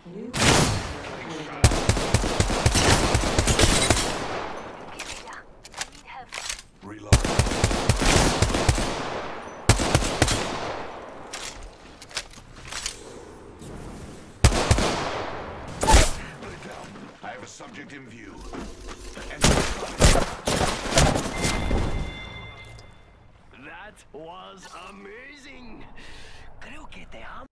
New Reload. Put it down. I have a subject in view. That was amazing. Creo que te amo.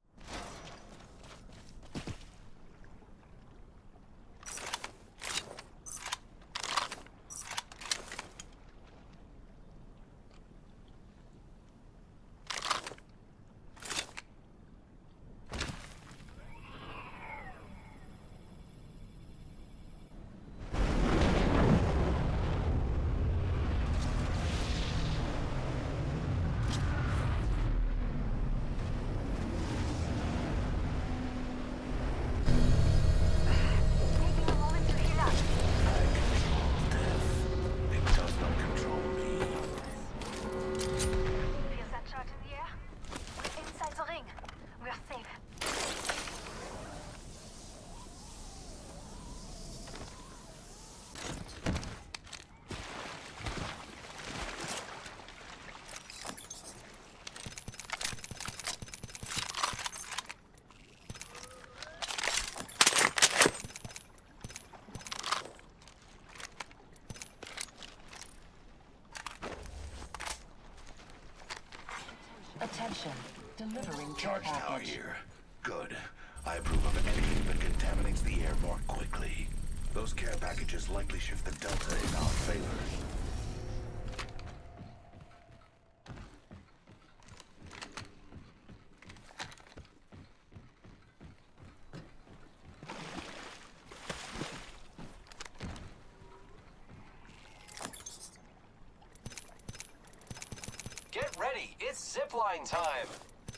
Attention. Delivering Charge care tower package. here. Good. I approve of anything that contaminates the air more quickly. Those care packages likely shift the delta in our favor. Get ready, it's zipline time!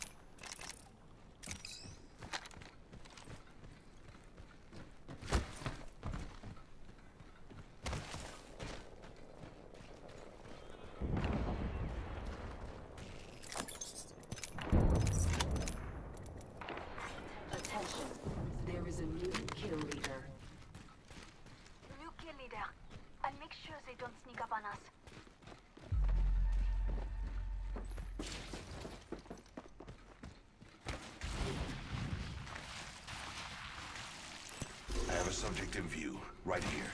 Attention. There is a new kill leader. New kill leader. I'll make sure they don't sneak up on us. I have a subject in view, right here.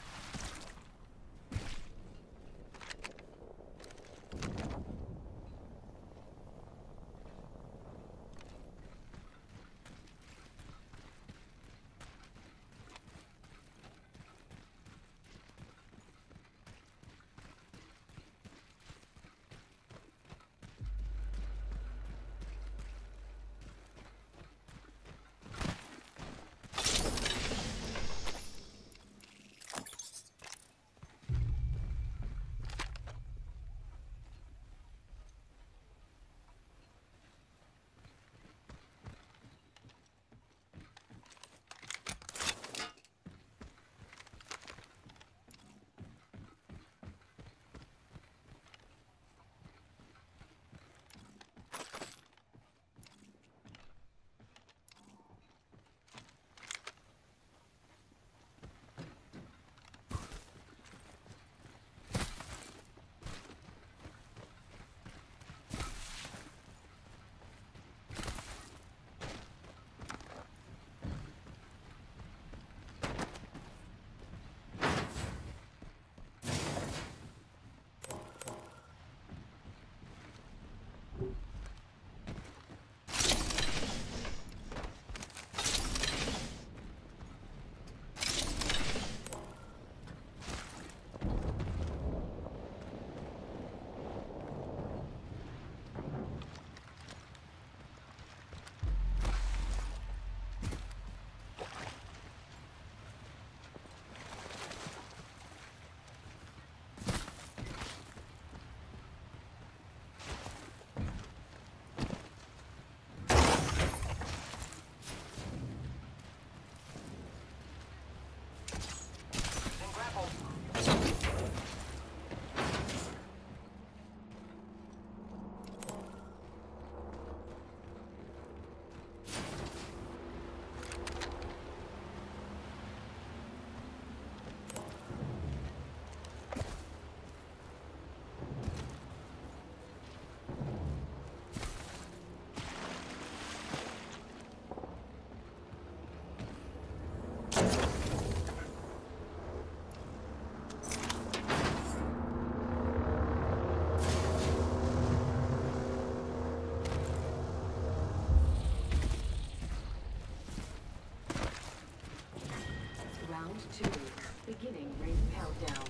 Round 2. Beginning ring countdown.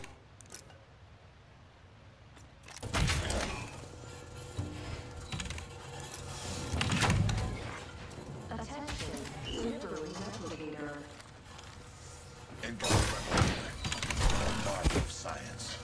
Attention, delivering replicator. Incoming replicator. A marvel of science.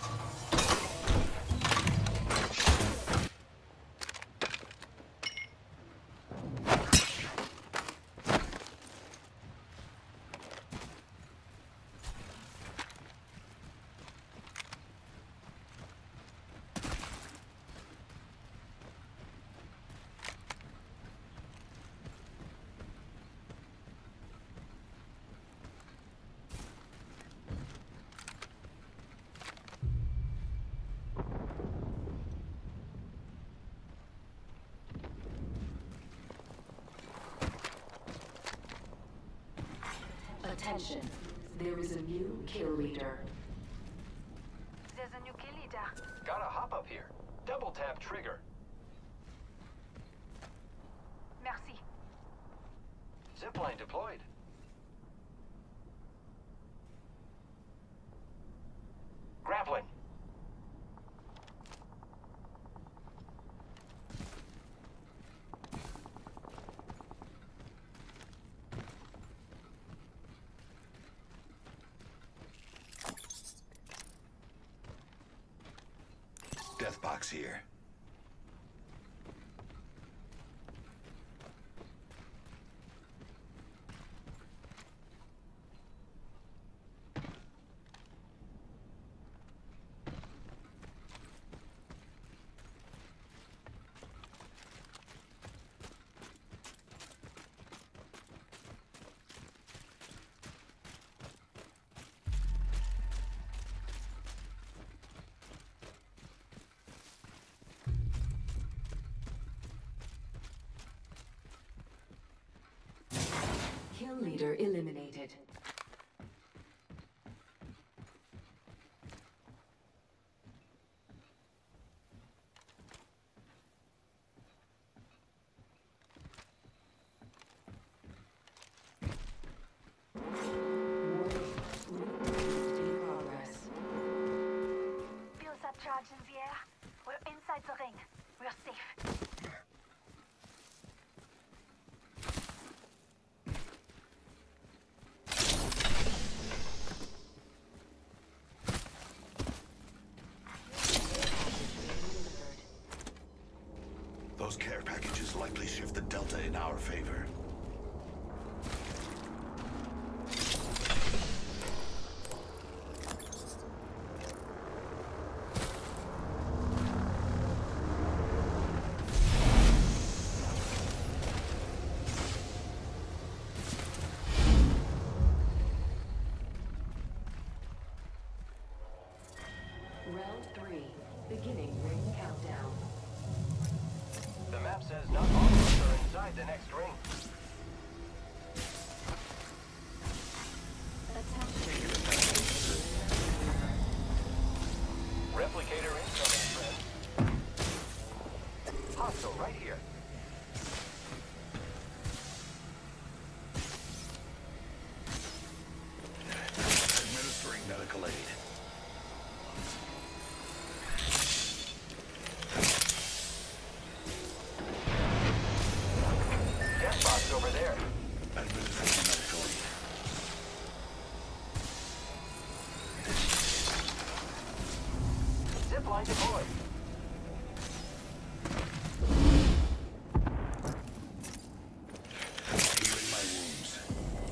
Attention, there is a new kill leader. There's a new kill leader. Gotta hop up here. Double tap trigger. Merci. Zipline deployed. Grappling. Death box here. Kill leader eliminated. In progress. Feel that charge in the air? We're inside the ring. We're safe. Those care packages likely shift the delta in our favor. Round 3. Beginning ring countdown. The map says not all of us are inside the next ring. Attention. Replicator incoming, friend. Hostile right here. Administering medical aid. Death box over there. Administering medical aid. Zipline deployed. Healing my wounds.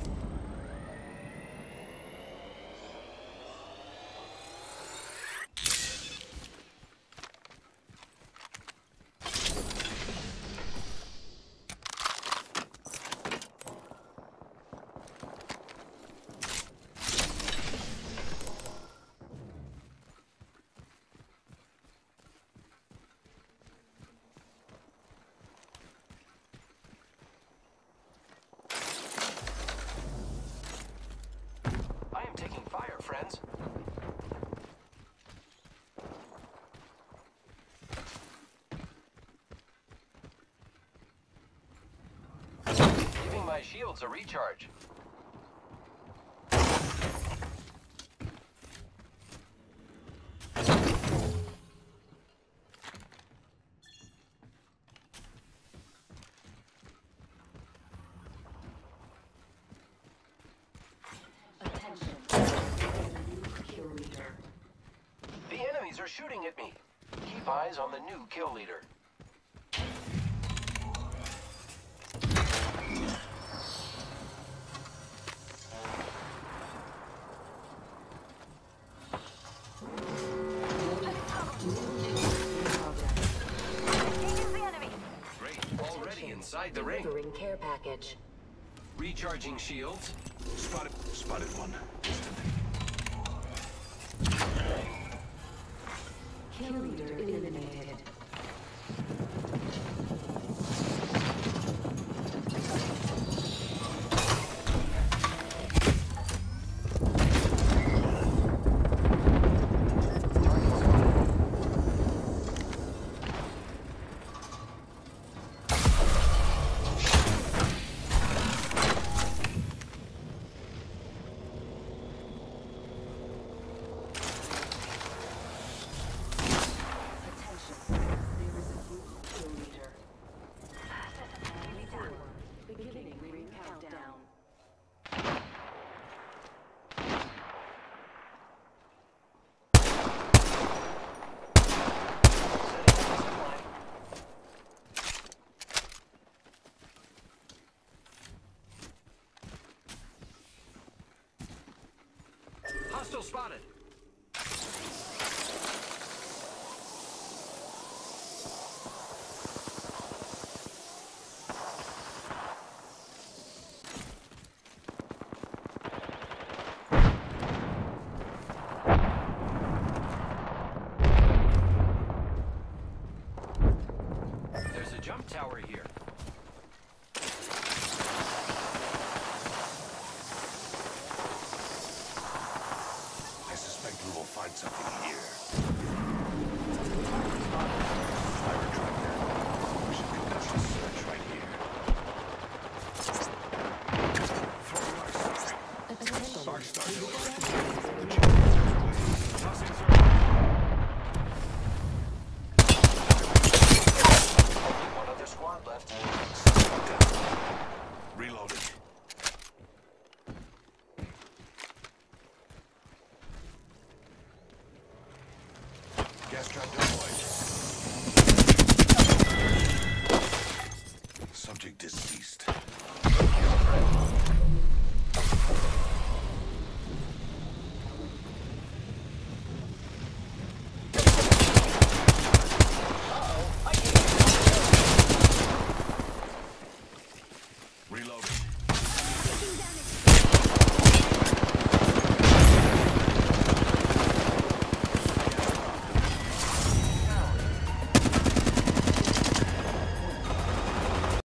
I am taking fire, friends. Giving my shields a recharge. shooting at me. Keep eyes on the new kill leader. Engage the enemy. Great. Already inside the ring. Delivering care package. Recharging shields. Spotted one. Distant. Kill leader eliminated. Beginning ring countdown. Hostile spotted. There's a jump tower here. I suspect we will find something here. Fire truck there. We should conduct a search right here. Throwing our sight. Attention. Spark started.